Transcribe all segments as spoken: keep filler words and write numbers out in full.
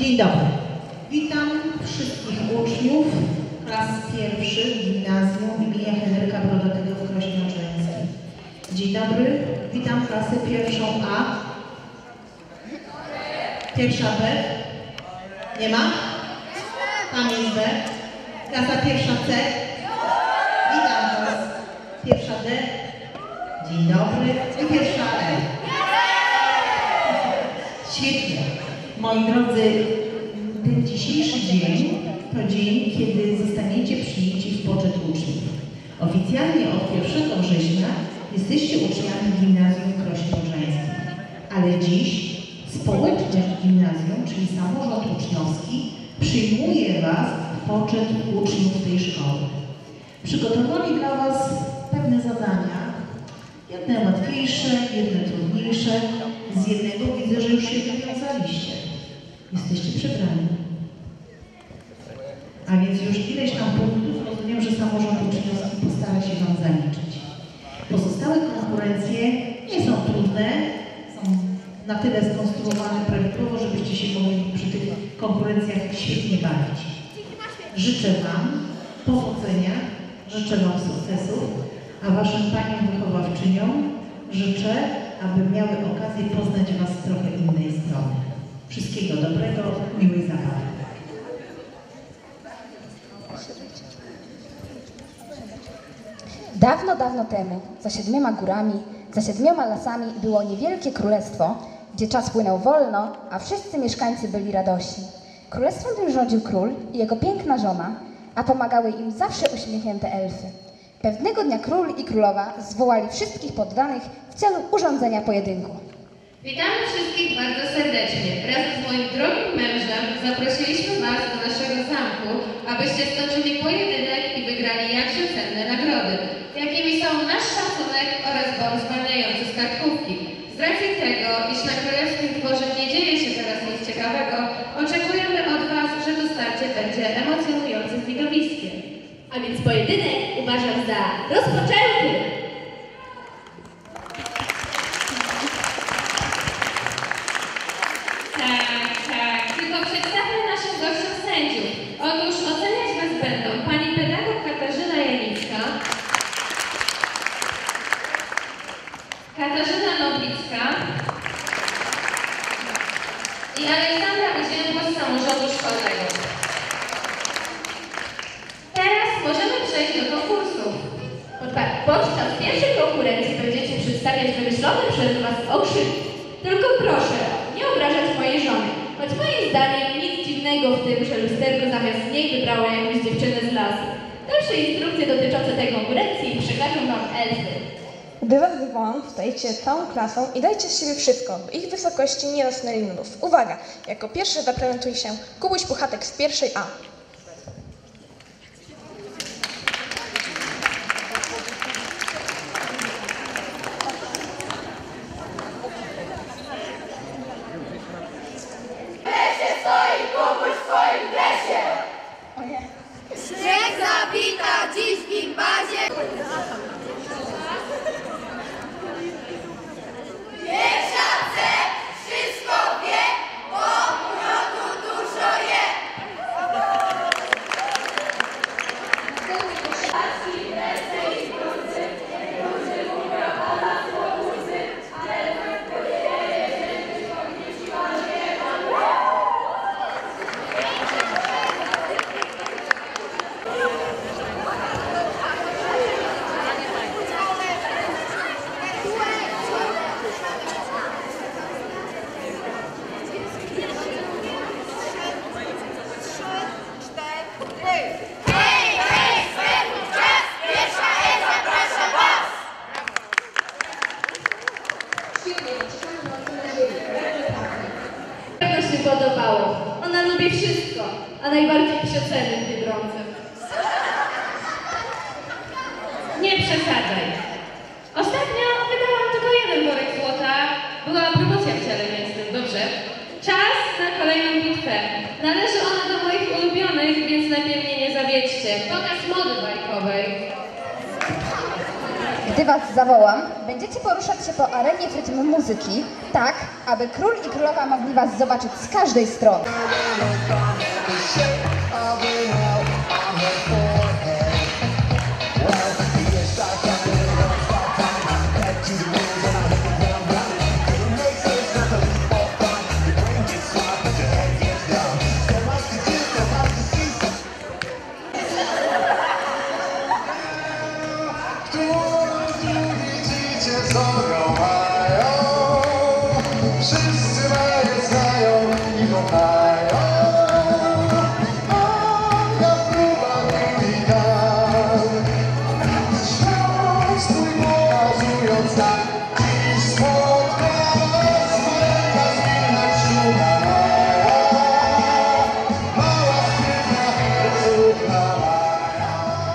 Dzień dobry. Witam wszystkich uczniów klas pierwszych Gimnazjum imienia Henryka Brodatego w Krośnie-Odrzańskim. Dzień dobry. Witam klasę pierwszą A. Pierwsza B. Nie ma? Tam jest B. Klasa pierwsza C. Witam Was. Pierwsza D. Dzień dobry. I pierwsza E. Świetnie. Moi drodzy, ten dzisiejszy dzień to dzień, kiedy zostaniecie przyjęci w poczet uczniów. Oficjalnie od pierwszego września jesteście uczniami Gimnazjum Krośnie-Odrzańskim, ale dziś społeczność gimnazjum, czyli samorząd uczniowski, przyjmuje Was w poczet uczniów tej szkoły. Przygotowali dla Was pewne zadania, jedne łatwiejsze, jedne trudniejsze. Z jednego widzę, że już się wywiązaliście. Jesteście przebrani. A więc już ileś tam punktów, rozumiem, że samorząd uczniowski postara się Wam zaliczyć. Pozostałe konkurencje nie są trudne, są na tyle skonstruowane prawidłowo, żebyście się mogli przy tych konkurencjach świetnie bawić. Życzę Wam powodzenia, życzę Wam sukcesów, a Waszym paniom wychowawczyniom życzę, aby miały okazję poznać Was z trochę innej strony. Wszystkiego dobrego, miłej zabawy. Dawno, dawno temu, za siedmioma górami, za siedmioma lasami było niewielkie królestwo, gdzie czas płynął wolno, a wszyscy mieszkańcy byli radośni. Królestwem tym rządził król i jego piękna żona, a pomagały im zawsze uśmiechnięte elfy. Pewnego dnia król i królowa zwołali wszystkich poddanych w celu urządzenia pojedynku. Witamy wszystkich bardzo serdecznie. Razem z moim drogim mężem zaprosiliśmy Was do naszego zamku, abyście stoczyli pojedynek i wygrali jakże cenne nagrody, jakimi są nasz szacunek oraz bon zwalniający z kartkówki. Z racji tego, iż na królewskim dworze nie dzieje się teraz nic ciekawego, oczekujemy od Was, że to starcie będzie emocjonującym widowiskiem. A więc pojedynek uważam za rozpoczęty. Tak, tak, tylko przedstawię naszym gościom sędziów. Otóż oceniać Was będą pani pedagog Katarzyna Janicka, Katarzyna Nowicka i Aleksandra Uziębo z samorządu szkolnego. Teraz możemy przejść do konkursów. Podczas pierwszej konkurencji będziecie przedstawiać wymyślone przez Was okrzyki. Tylko proszę, nie obrażać mojej żony, choć moim zdaniem nic dziwnego w tym, że lusterko zamiast niej wybrało jakąś dziewczynę z lasu. Dalsze instrukcje dotyczące tej konkurencji przekażą Wam elfy. Gdy Was wywołam, wstajecie całą klasą i dajcie z siebie wszystko, by ich wysokości nie rosnęli nudów. Uwaga! Jako pierwszy zaprezentuje się Kubuś Puchatek z pierwszej A. Śnieg zawita dziś w gimbazie. Pierwsza C wszystko wie, bo miodu dużo je. Pewno się podobało. Ona lubi wszystko, a najbardziej przeceny w Biedronce. Nie przesadzaj. Ostatnio wydałam tylko jeden worek złota. Była promocja w ciele mięsnym, dobrze? Czas na kolejną bitwę. Należy ona do moich ulubionych, więc lepiej mnie nie zawiedźcie. Pokaz mody bajkowej. Gdy was zawołam, będziecie poruszać się po arenie w rytm muzyki, tak, aby król i królowa mogli was zobaczyć z każdej strony. Wszyscy mnie znają i kochają, a ja próba tu i tam. Śmiał swój pokazując nam, dziś spotka nas wielka zmiana czuna maja. Mała sprytna, rezolutna maja.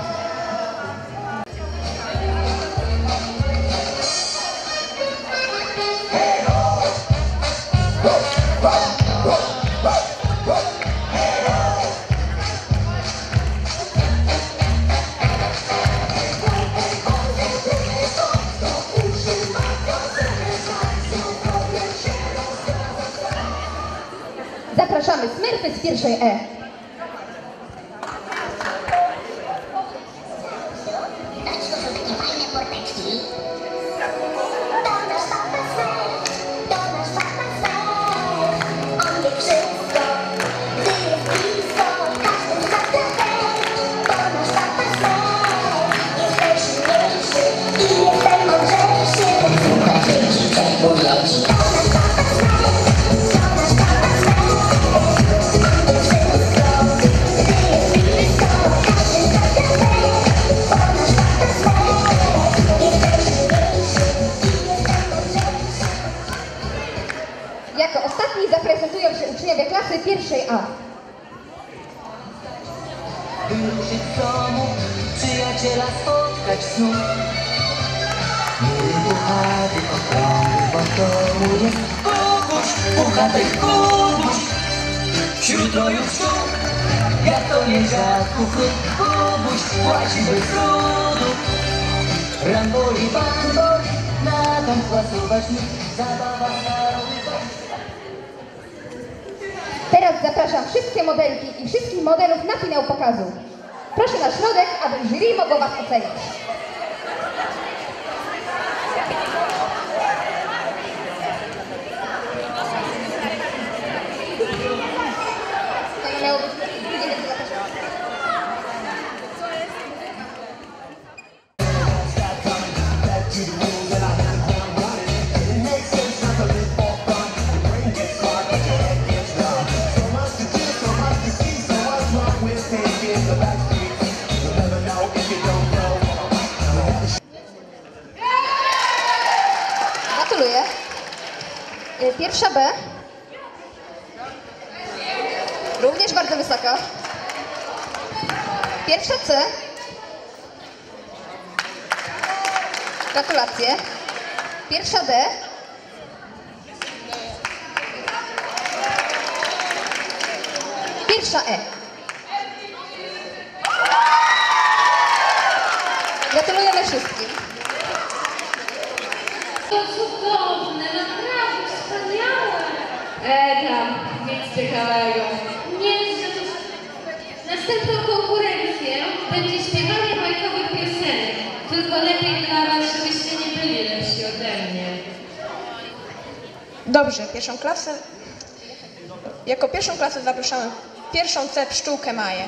Zapraszamy Smurfy z pierwszej E. Jako ostatni zaprezentują się uczniowie klasy pierwszej A. Wyruszyć z domu, przyjaciela spotkać znów. Miły puchaty, okrągły, bo w domu jest Kubuś, puchatek Kubuś. Wśród rojów sztuk, jak to nie dziadku chlub. Kubuś płaci bez trudu. Ramboli, bamboli, na dom płasować mi, zabawa starowywa. Teraz zapraszam wszystkie modelki i wszystkich modelów na finał pokazu. Proszę na środek, aby jury mogło was ocenić. To miało być drugie, więc zapraszam. Gratuluję. Pierwsza B. Również bardzo wysoko. Pierwsza C. Gratulacje. Pierwsza D. Pierwsza E. Gratulujemy wszystkim. To cudowne, naprawdę wspaniałe. E, tam, nic ciekawego. Nie, że to... Następną konkurencję będzie śpiewanie bajkowych piosenek. Tylko lepiej dla was, żebyście nie byli lepsi ode mnie. Dobrze, pierwszą klasę. Jako pierwszą klasę zapraszamy pierwszą C pszczółkę Maję.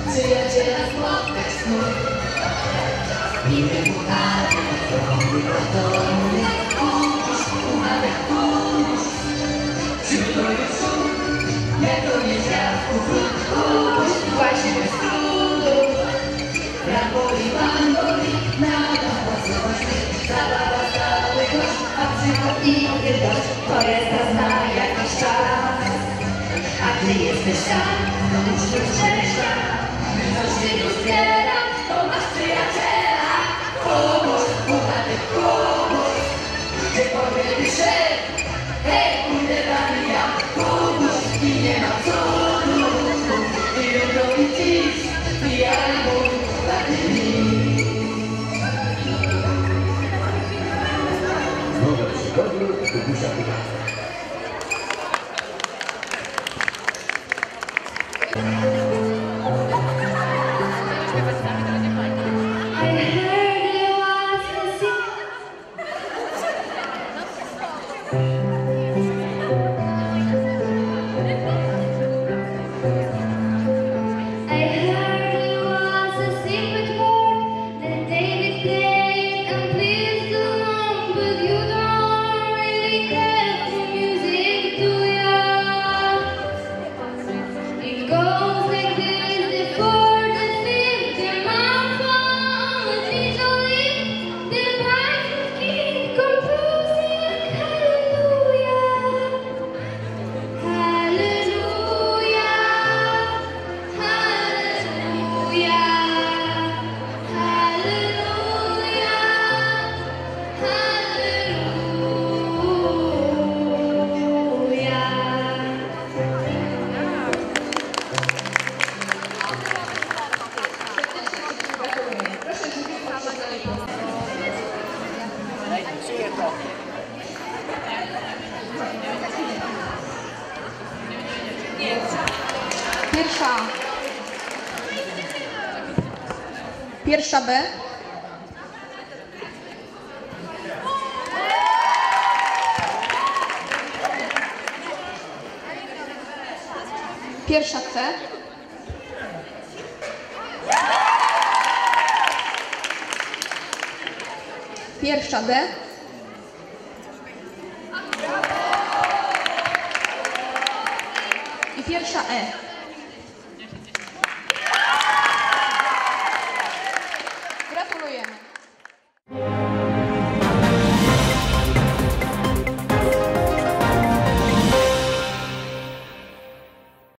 przyjaciela spotkać znów. Miły puchaty, okrągły gotowy, kubuś, puchatek, kubuś. Wśród moich słów, jak to nie zjadł, kubuś, właśnie bez trudu. Ramboli, bamboli, nada głosowości, zabawa cały gość, a przychodniki dość, to jest ta zna jakiś czas. A ty jesteś tam, to już tu szczęścia, ktoś się tu zbiera, to masz przyjaciela. Kubuś, puchatek, kubuś, gdzie powiem szef, hej, pójdę tam i ja, kubuś, i nie ma cudu. I jutro i dziś, i albo puchatek mi. Nowe przygody Kubusia Puchatka. Pierwsza. Pierwsza B. Pierwsza C. Pierwsza D. I pierwsza E.